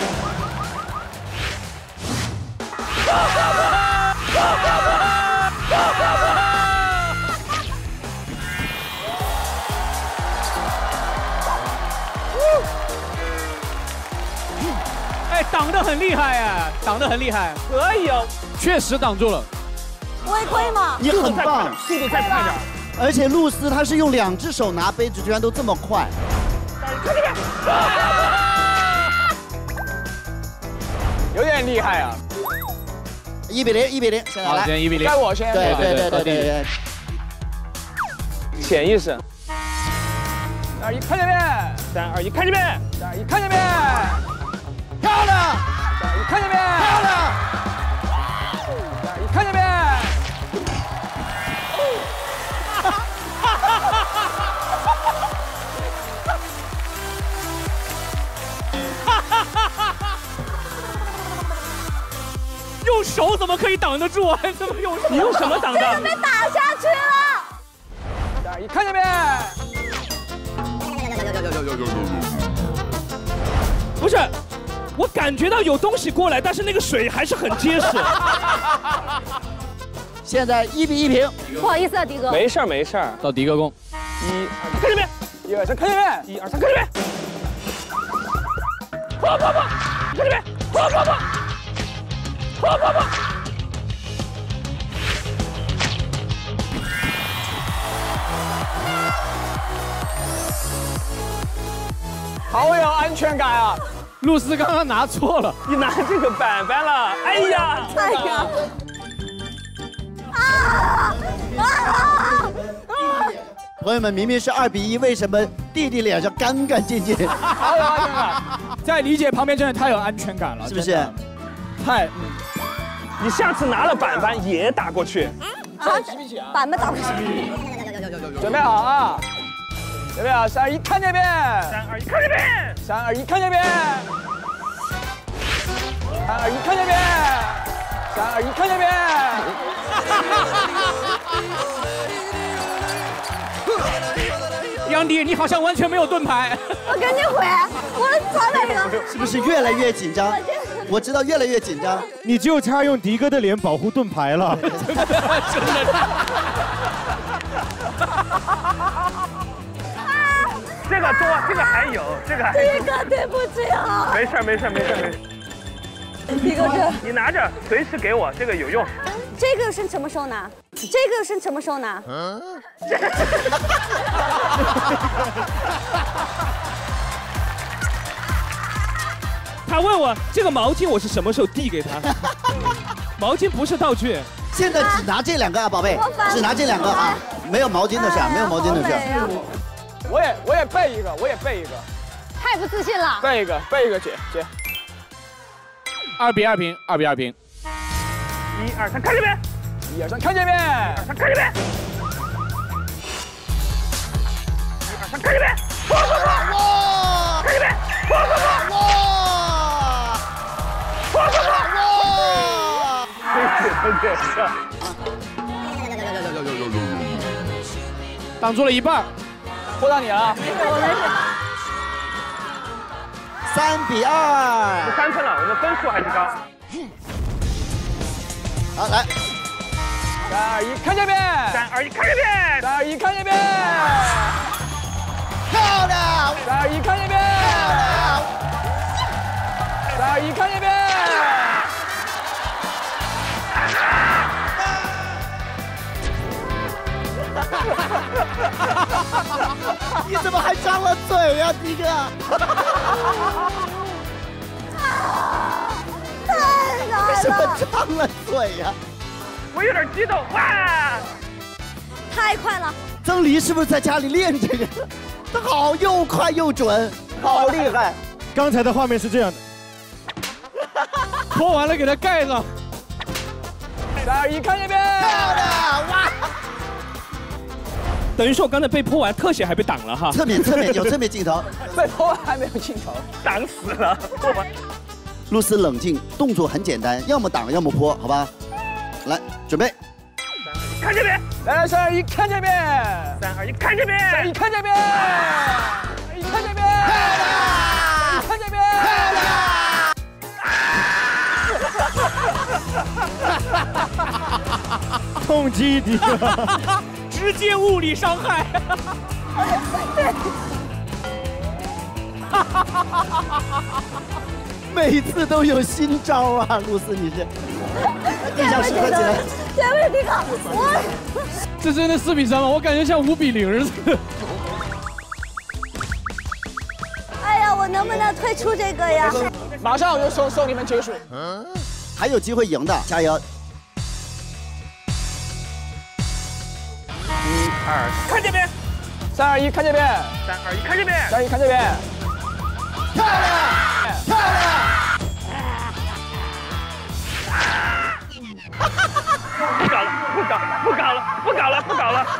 哎，挡得很厉害呀，挡得很厉害， 可以哦， 确实挡住了。 违规吗？ 你很棒， 速度再快点。 而且露丝她是用2只手拿杯子，居然都这么快。 看这边，有点厉害啊 ！1比0，1比0，现在来， 现在1比0， 该我先。 对。 潜意识。3、2、1，看这边！3、2、1，看这边！3、2、1，看这边！ 漂亮 ！3、2、1，看这边！ 漂亮 ！3、2、1，看这边！ 用手怎么可以挡得住啊？怎么用手？ 你用什么挡的？ 这个被打下去了。 3、2、1，看这边！ 不是，我感觉到有东西过来，但是那个水还是很结实。 现在1比1平。 不好意思啊，迪哥。 没事儿，没事儿。 到迪哥攻。 1、2、3，看这边！1、2、3，看这边！1、2、3，看这边！跑！看这边！跑！好有安全感啊！ 露丝刚刚拿错了， 你拿这个板板了，哎呀！ 哎呀！ 朋友们，明明是2比1，为什么弟弟脸上干干净净？ 好有安全感， 在李姐旁边真的太有安全感了， 是不是？ 太， 你下次拿了板板也打过去。 板板打过去。 准备好啊！准备好，3、2、1，看这边！3、2、1，看这边！3、2、1，看这边！3、2、1，看这边！3、2、1，看这边！ 杨迪，你好像完全没有盾牌。 我赶紧回，我传了一个。 是不是越来越紧张？我知道越来越紧张。 你就差用迪哥的脸保护盾牌了。 真的。 这个多，这个还有，这个还有。 迪哥，对不起啊。 没事没事没事。 迪哥这， 你拿着，随时给我，这个有用。 这个是什么时候拿？这个是什么时候拿？ 他问我这个毛巾我是什么时候递给他？毛巾不是道具。 现在只拿这2个啊，宝贝，只拿这2个啊，没有毛巾的事，没有毛巾的事。 我也备一个，我也备一个。 太不自信了。 备一个，姐。 2比2平，2比2平。 1、2、3，看这边。1、2、3，看这边。1、2、3，看这边。1、2、3，看这边。哇！看这边。哇！ 挡住了一半， 拖到你了。 我没事。 3比2。 3分了，我们分数还是高。 好，来。 3、2、1，看这边。3、2、1，看这边。3、2、1，看这边。 漂亮。 3、2、1，看这边。3、2、1，看这边。 你怎么还张了嘴呀，迪哥？ 太难了！ 为什么张了嘴呀？ 我有点激动，哇！ 太快了， 曾黎是不是在家里练这个？他好又快又准，好厉害。 刚才的画面是这样的， 泼完了给他盖上。3、2、1，看这边。 漂亮哇！ 等于说我刚才被泼完，特写还被挡了哈。 侧面有侧面镜头， 被泼完还没有镜头， 挡死了。 露丝冷静，动作很简单，要么挡，要么泼，好吧？来，准备。 看这边。来，3、2、1，看这边。 3、2、1，看这边。 3、2、1，看这边。1看这边。看这边。 痛击迪哥， 直接物理伤害。 每次都有新招啊，露丝你是。地上拾掇起来。 这位迪哥，我。 这真的4比3吗？我感觉像5比0似的。 哎呀，我能不能退出这个呀？ 马上我就送你们结束。 还有机会赢的，加油！ 1、2，看这边。 3、2、1，看这边。 3、2、1，看这边。 3、2、1，看这边。 漂亮，漂亮！ 不搞了，不搞了。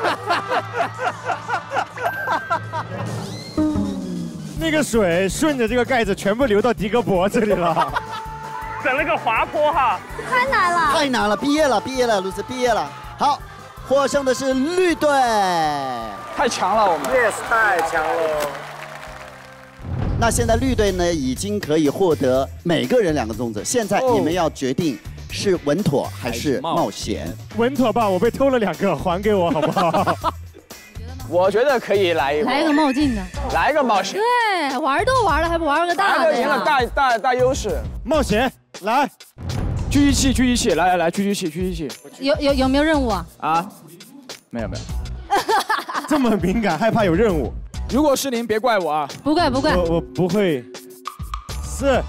那个水顺着这个盖子全部流到迪哥脖子里了。 整了个滑坡哈。 太难了， 太难了，毕业了，露丝毕业了。好，获胜的是绿队。 太强了，我们。 Yes， 太强了。 那现在绿队呢，已经可以获得每个人2个粽子。现在你们要决定是稳妥还是冒险。 稳妥吧，我被偷了2个，还给我好不好？ 我觉得可以来一个冒进的， 来个冒险。 对，玩都玩了，还不玩个大的呀？ 赢了大优势。 冒险，来， 狙击器，来，狙击器。 有没有任务啊？ 啊，没有。 这么敏感，害怕有任务。 如果是您，别怪我啊。 不怪。 我不会。4。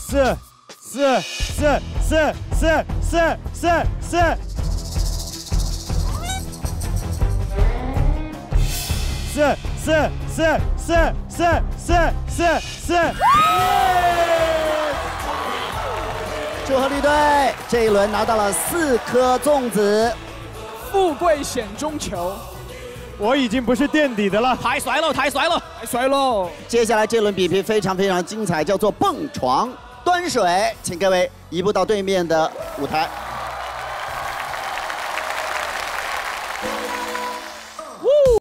祝贺绿队，这一轮拿到了4颗粽子。 富贵险中求。 我已经不是垫底的了， 太帅了！ 接下来这轮比拼非常精彩，叫做蹦床端水，请各位移步到对面的舞台。